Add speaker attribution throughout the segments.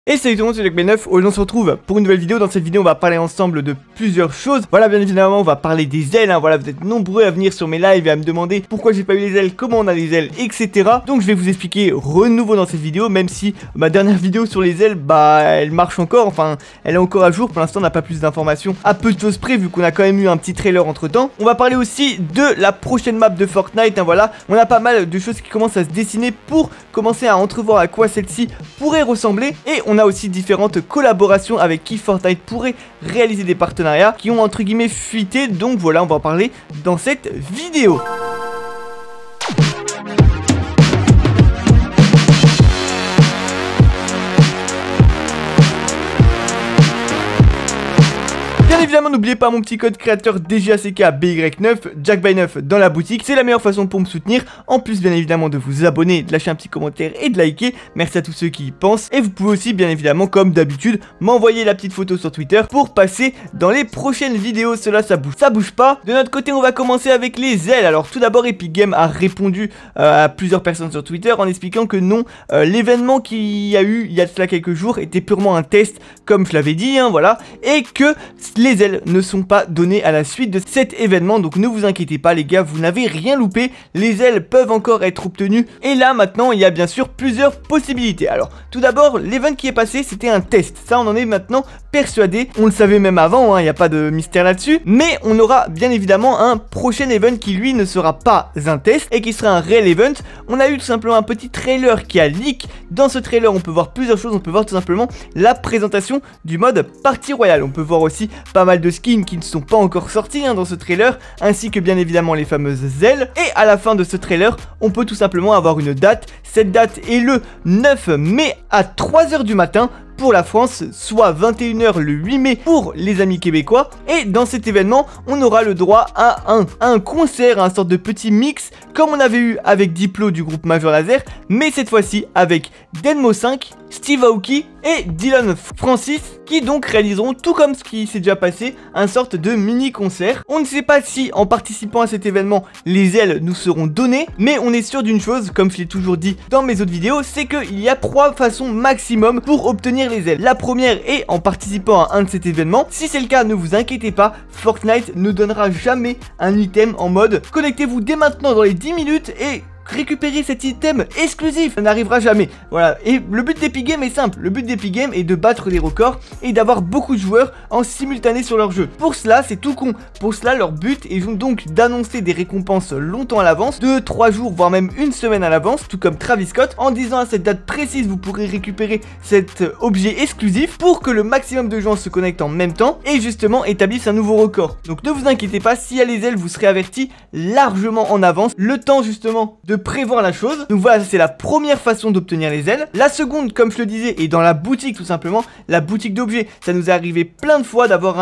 Speaker 1: Et salut tout le monde, c'est JackBay9, aujourd'hui on se retrouve pour une nouvelle vidéo. Dans cette vidéo on va parler ensemble de plusieurs choses. Voilà, bien évidemment on va parler des ailes, Voilà, vous êtes nombreux à venir sur mes lives et à me demander pourquoi j'ai pas eu les ailes, comment on a les ailes, etc. Donc je vais vous expliquer renouveau dans cette vidéo, même si ma dernière vidéo sur les ailes, elle marche encore, enfin elle est encore à jour. Pour l'instant on n'a pas plus d'informations, à peu de choses près, vu qu'on a quand même eu un petit trailer entre temps. On va parler aussi de la prochaine map de Fortnite, Voilà, on a pas mal de choses qui commencent à se dessiner pour commencer à entrevoir à quoi celle-ci pourrait ressembler. Et on a aussi différentes collaborations avec qui Fortnite pourrait réaliser des partenariats qui ont entre guillemets fuité. Donc voilà, on va en parler dans cette vidéo. Évidemment, n'oubliez pas mon petit code créateur DJACKBY9, JackBay9 dans la boutique. C'est la meilleure façon pour me soutenir. En plus, bien évidemment, de vous abonner, de lâcher un petit commentaire et de liker. Merci à tous ceux qui y pensent. Et vous pouvez aussi, bien évidemment, comme d'habitude, m'envoyer la petite photo sur Twitter pour passer dans les prochaines vidéos. Cela, ça bouge pas. De notre côté, on va commencer avec les ailes. Alors, tout d'abord, Epic Games a répondu à plusieurs personnes sur Twitter en expliquant que non, l'événement qu'il y a eu il y a de cela quelques jours était purement un test, comme je l'avais dit, voilà, et que les ailes ne sont pas données à la suite de cet événement. Donc ne vous inquiétez pas les gars, vous n'avez rien loupé. Les ailes peuvent encore être obtenues. Et là maintenant il y a bien sûr plusieurs possibilités. Alors tout d'abord, l'event qui est passé c'était un test. Ça on en est maintenant persuadé. On le savait même avant, il n'y a pas de mystère là-dessus. Mais on aura bien évidemment un prochain event qui lui ne sera pas un test et qui sera un réel event. On a eu tout simplement un petit trailer qui a leak. Dans ce trailer on peut voir plusieurs choses. On peut voir tout simplement la présentation du mode Party Royale. On peut voir aussi pas mal de skins qui ne sont pas encore sortis dans ce trailer, ainsi que bien évidemment les fameuses ailes. Et à la fin de ce trailer on peut tout simplement avoir une date. Cette date est le 9 mai à 3 h du matin pour la France, soit 21 h le 8 mai pour les amis québécois. Et dans cet événement on aura le droit à un concert, un sorte de petit mix comme on avait eu avec Diplo du groupe Major Lazer, mais cette fois-ci avec Denmo5, Steve Aoki et Dylan Francis, qui donc réaliseront, tout comme ce qui s'est déjà passé, un sorte de mini concert. On ne sait pas si en participant à cet événement les ailes nous seront données, mais on est sûr d'une chose, comme je l'ai toujours dit dans mes autres vidéos, c'est qu'il y a 3 façons maximum pour obtenir les ailes. La première est en participant à un de cet événement. Si c'est le cas, ne vous inquiétez pas, Fortnite ne donnera jamais un item en mode connectez-vous dès maintenant dans les 10 minutes et récupérer cet item exclusif, ça n'arrivera jamais. Voilà, et le but d'Epic Games est simple. Le but d'Epic Games est de battre des records et d'avoir beaucoup de joueurs en simultané sur leur jeu. Pour cela, c'est tout con. Pour cela, leur but est donc d'annoncer des récompenses longtemps à l'avance, 2-3 jours, voire même une semaine à l'avance, tout comme Travis Scott, en disant à cette date précise, vous pourrez récupérer cet objet exclusif pour que le maximum de gens se connectent en même temps et justement établissent un nouveau record. Donc ne vous inquiétez pas, s'il y a les ailes, vous serez avertis largement en avance, le temps justement de prévoir la chose. Donc voilà, c'est la première façon d'obtenir les ailes. La seconde, comme je le disais, est dans la boutique tout simplement, la boutique d'objets. Ça nous est arrivé plein de fois d'avoir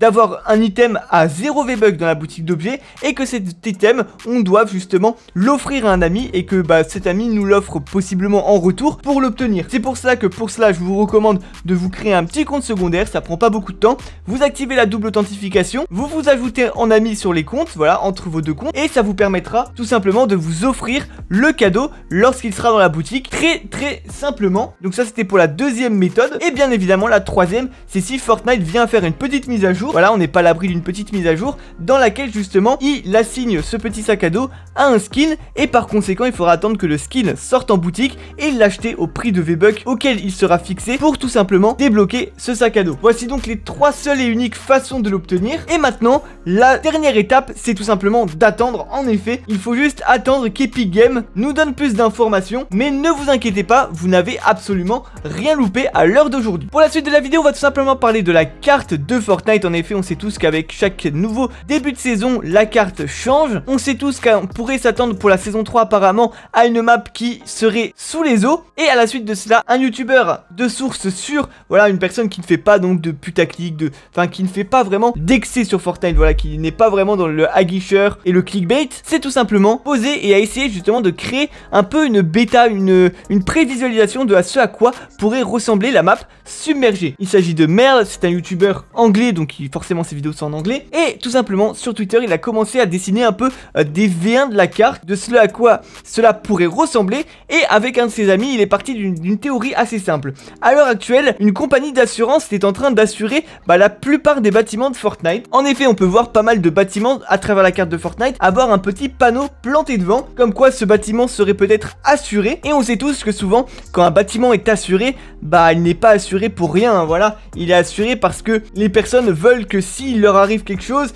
Speaker 1: un item à 0 V-Bucks dans la boutique d'objets et que cet item, on doit justement l'offrir à un ami et que cet ami nous l'offre possiblement en retour pour l'obtenir. C'est pour cela que je vous recommande de vous créer un petit compte secondaire, ça prend pas beaucoup de temps. Vous activez la double authentification, vous vous ajoutez en ami sur les comptes, voilà, entre vos deux comptes, et ça vous permettra tout simplement de vous offrir le cadeau lorsqu'il sera dans la boutique, très simplement. Donc ça c'était pour la deuxième méthode. Et bien évidemment la troisième, c'est si Fortnite vient faire une petite mise à jour. Voilà, on n'est pas à l'abri d'une petite mise à jour dans laquelle justement il assigne ce petit sac à dos à un skin, et par conséquent il faudra attendre que le skin sorte en boutique et l'acheter au prix de V-Bucks auquel il sera fixé pour tout simplement débloquer ce sac à dos. Voici donc les 3 seules et uniques façons de l'obtenir. Et maintenant la dernière étape, c'est tout simplement d'attendre. En effet, il faut juste attendre qu'Epic Games nous donne plus d'informations, mais ne vous inquiétez pas, vous n'avez absolument rien loupé à l'heure d'aujourd'hui. Pour la suite de la vidéo, on va tout simplement parler de la carte de Fortnite. En effet, on sait tous qu'avec chaque nouveau début de saison, la carte change. On sait tous qu'on pourrait s'attendre pour la saison 3 apparemment à une map qui serait sous les eaux. Et à la suite de cela, un youtubeur de source sûre, voilà, une personne qui ne fait pas donc de putaclic, qui ne fait pas vraiment d'excès sur Fortnite, voilà, qui n'est pas vraiment dans le aguicheur et le clickbait, c'est tout simplement posé et a essayé justement de créer un peu une bêta, une prévisualisation de ce à quoi pourrait ressembler la map submergée. Il s'agit de Merle, c'est un youtubeur anglais, donc forcément ses vidéos sont en anglais, et tout simplement sur Twitter il a commencé à dessiner un peu des V1 de la carte, de ce à quoi cela pourrait ressembler, et avec un de ses amis il est parti d'une théorie assez simple. À l'heure actuelle, une compagnie d'assurance est en train d'assurer la plupart des bâtiments de Fortnite. En effet, on peut voir pas mal de bâtiments à travers la carte de Fortnite avoir un petit panneau planté devant, comme quoi ce bâtiment serait peut-être assuré, et on sait tous que souvent quand un bâtiment est assuré, il n'est pas assuré pour rien, hein, voilà, il est assuré parce que les personnes veulent que s'il leur arrive quelque chose,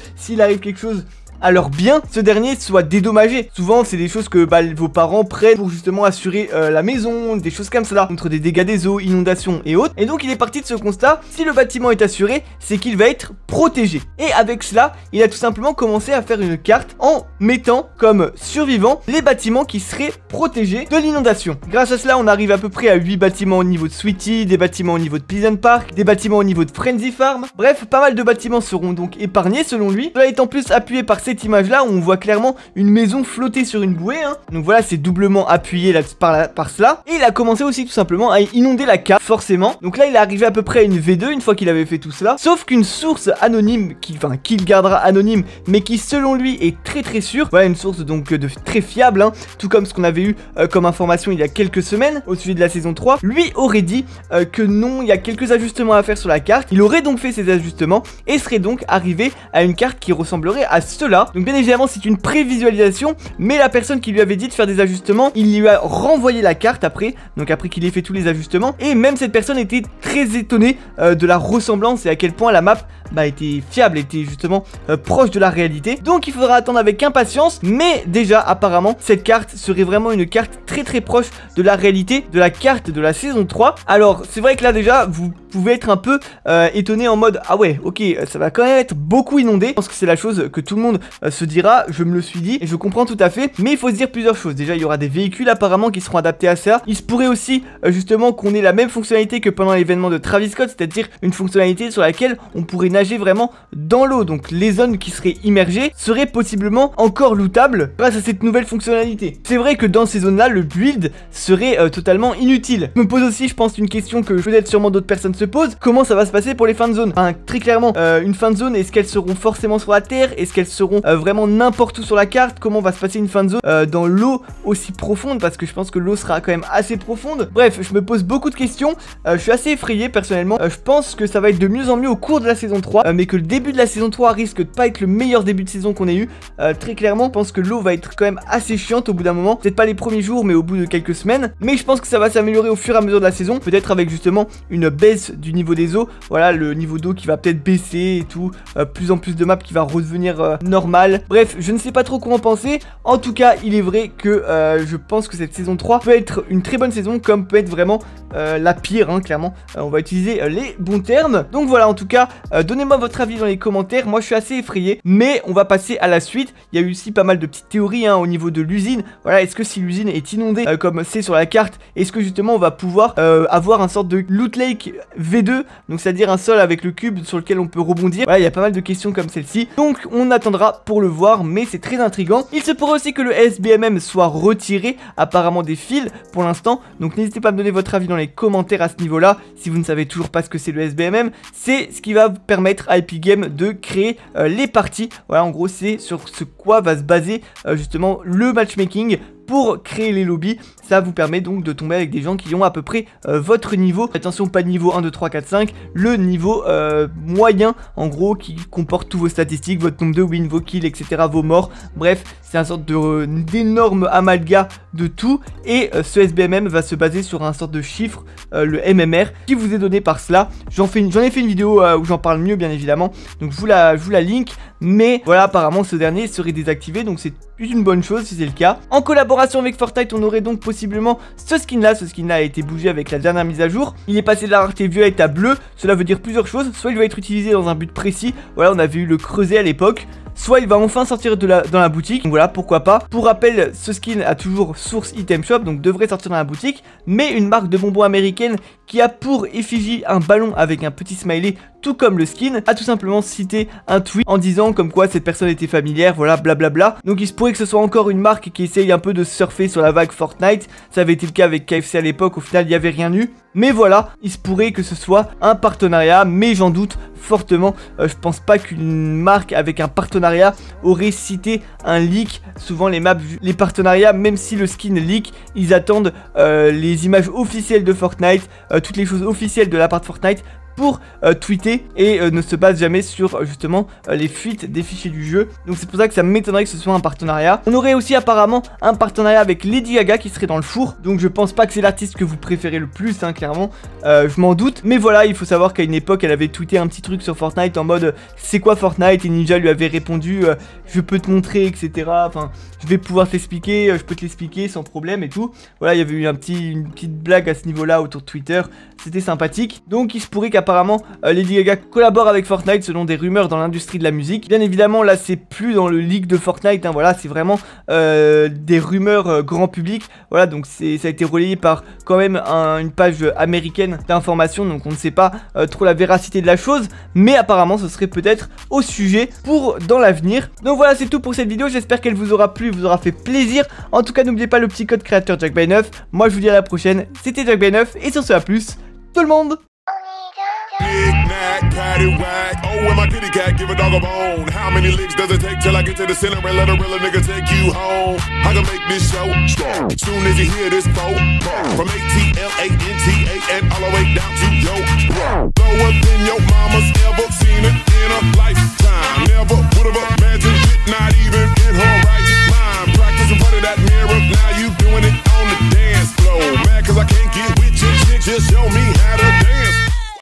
Speaker 1: à leur bien, ce dernier soit dédommagé. Souvent c'est des choses que vos parents prennent pour justement assurer la maison, des choses comme cela, contre des dégâts des eaux, inondations et autres. Et donc il est parti de ce constat, si le bâtiment est assuré, c'est qu'il va être protégé. Et avec cela, il a tout simplement commencé à faire une carte en mettant comme survivants les bâtiments qui seraient protégés de l'inondation. Grâce à cela, on arrive à peu près à 8 bâtiments au niveau de Sweetie, des bâtiments au niveau de Pleasant Park, des bâtiments au niveau de Frenzy Farm. Bref, pas mal de bâtiments seront donc épargnés selon lui. Cela est en plus appuyé par cette image là où on voit clairement une maison flotter sur une bouée, hein. Donc voilà, c'est doublement appuyé là, par cela. Et il a commencé aussi tout simplement à inonder la carte, forcément. Donc là il est arrivé à peu près à une V2 une fois qu'il avait fait tout cela. Sauf qu'une source anonyme, qu'il gardera anonyme, mais qui selon lui est très sûre, voilà, une source donc très fiable, hein, tout comme ce qu'on avait eu comme information il y a quelques semaines au sujet de la saison 3, lui aurait dit que non, il y a quelques ajustements à faire sur la carte. Il aurait donc fait ces ajustements et serait donc arrivé à une carte qui ressemblerait à cela. Donc bien évidemment c'est une prévisualisation, mais la personne qui lui avait dit de faire des ajustements, il lui a renvoyé la carte après, donc après qu'il ait fait tous les ajustements, et même cette personne était très étonnée de la ressemblance et à quel point la map était fiable, était justement proche de la réalité. Donc il faudra attendre avec impatience, mais déjà apparemment cette carte serait vraiment une carte très proche de la réalité de la carte de la saison 3. Alors c'est vrai que là déjà vous pouvez être un peu étonné en mode ah ouais ok, ça va quand même être beaucoup inondé. Je pense que c'est la chose que tout le monde se dira, je me le suis dit et je comprends tout à fait, mais il faut se dire plusieurs choses. Déjà il y aura des véhicules apparemment qui seront adaptés à ça. Il se pourrait aussi justement qu'on ait la même fonctionnalité que pendant l'événement de Travis Scott, c'est-à-dire une fonctionnalité sur laquelle on pourrait nager vraiment dans l'eau. Donc les zones qui seraient immergées seraient possiblement encore lootables grâce à cette nouvelle fonctionnalité. C'est vrai que dans ces zones là le build serait totalement inutile. Je me pose aussi je pense une question que peut-être sûrement d'autres personnes se posent, comment ça va se passer pour les fan zones? Très clairement une fan zone, est-ce qu'elles seront forcément sur la terre? Est-ce qu'elles seront vraiment n'importe où sur la carte? Comment va se passer une fan zone dans l'eau aussi profonde? Parce que je pense que l'eau sera quand même assez profonde. Bref, je me pose beaucoup de questions, je suis assez effrayé personnellement. Je pense que ça va être de mieux en mieux au cours de la saison 3, mais que le début de la saison 3 risque de pas être le meilleur début de saison qu'on ait eu. Très clairement, je pense que l'eau va être quand même assez chiante au bout d'un moment, peut-être pas les premiers jours mais au bout de quelques semaines, mais je pense que ça va s'améliorer au fur et à mesure de la saison, peut-être avec justement une baisse du niveau des eaux, voilà, le niveau d'eau qui va peut-être baisser et tout, plus en plus de maps qui va redevenir normal. Bref, je ne sais pas trop comment penser. En tout cas il est vrai que je pense que cette saison 3 peut être une très bonne saison, comme peut être vraiment la pire, hein, clairement. On va utiliser les bons termes. Donc voilà, en tout cas donnez-moi votre avis dans les commentaires. Moi je suis assez effrayé, mais on va passer à la suite. Il y a eu aussi pas mal de petites théories au niveau de l'usine. Voilà, est-ce que si l'usine est inondée comme c'est sur la carte, est-ce que justement on va pouvoir avoir un sorte de loot lake V2, donc c'est-à-dire un sol avec le cube sur lequel on peut rebondir. Voilà, il y a pas mal de questions comme celle-ci, donc on attendra pour le voir, mais c'est très intriguant. Il se pourrait aussi que le SBMM soit retiré apparemment des fils pour l'instant, donc n'hésitez pas à me donner votre avis dans les commentaires à ce niveau-là. Si vous ne savez toujours pas ce que c'est le SBMM, c'est ce qui va permettre à Epic Games de créer les parties. Voilà, en gros c'est sur ce quoi va se baser justement le matchmaking pour créer les lobbies. Ça vous permet donc de tomber avec des gens qui ont à peu près votre niveau. Attention, pas niveau 1, 2, 3, 4, 5, le niveau moyen en gros qui comporte tous vos statistiques, votre nombre de wins, vos kills, etc., vos morts. Bref, c'est un sorte d'énorme amalgame de tout, et ce SBMM va se baser sur un sorte de chiffre, le MMR, qui vous est donné par cela. J'en ai fait une vidéo où j'en parle mieux bien évidemment, donc je vous la link, mais voilà, apparemment ce dernier serait désactivé, donc c'est une bonne chose si c'est le cas. En collaboration avec Fortnite, on aurait donc possiblement ce skin là a été bougé avec la dernière mise à jour. Il est passé de la rareté violette à bleu. Cela veut dire plusieurs choses, soit il va être utilisé dans un but précis, voilà, on avait eu le creuset à l'époque, soit il va enfin sortir dans la boutique. Donc voilà, pourquoi pas. Pour rappel, ce skin a toujours source item shop, donc devrait sortir dans la boutique. Mais une marque de bonbons américaine qui a pour effigie un ballon avec un petit smiley, tout comme le skin, a tout simplement cité un tweet en disant comme quoi cette personne était familière, voilà, blablabla. Donc il se pourrait que ce soit encore une marque qui essaye un peu de surfer sur la vague Fortnite. Ça avait été le cas avec KFC à l'époque, au final il n'y avait rien eu. Mais voilà, il se pourrait que ce soit un partenariat, mais j'en doute fortement. Je pense pas qu'une marque avec un partenariat aurait cité un leak. Souvent les maps, les partenariats, même si le skin leak, ils attendent les images officielles de Fortnite, toutes les choses officielles de la part de Fortnite pour tweeter et ne se base jamais sur justement les fuites des fichiers du jeu. Donc c'est pour ça que ça m'étonnerait que ce soit un partenariat. On aurait aussi apparemment un partenariat avec Lady Gaga qui serait dans le four. Donc je pense pas que c'est l'artiste que vous préférez le plus, hein, clairement. Je m'en doute. Mais voilà, il faut savoir qu'à une époque, elle avait tweeté un petit truc sur Fortnite en mode c'est quoi Fortnite, et Ninja lui avait répondu je peux te montrer, etc. Enfin, je vais pouvoir t'expliquer, je peux te l'expliquer sans problème et tout. Voilà, il y avait eu une petite blague à ce niveau-là autour de Twitter. C'était sympathique. Donc il se pourrait qu'apparemment Lady Gaga collabore avec Fortnite selon des rumeurs dans l'industrie de la musique. Bien évidemment, là c'est plus dans le leak de Fortnite, hein, voilà, c'est vraiment des rumeurs grand public. Voilà, donc ça a été relayé par quand même une page américaine d'information, donc on ne sait pas trop la véracité de la chose, mais apparemment ce serait peut-être au sujet pour dans l'avenir. Donc voilà, c'est tout pour cette vidéo, j'espère qu'elle vous aura plu, vous aura fait plaisir. En tout cas, n'oubliez pas le petit code créateur JackBuy9. Moi je vous dis à la prochaine, c'était JackBuy9 et sur ce à plus tout le monde.
Speaker 2: Knick-knack, paddywhack. Oh, and my kitty cat, give a dog a bone. How many licks does it take till I get to the center and let a real nigga take you home? I can make this show strong. Soon as you hear this phone, from ATLANTA and all the way down to yo.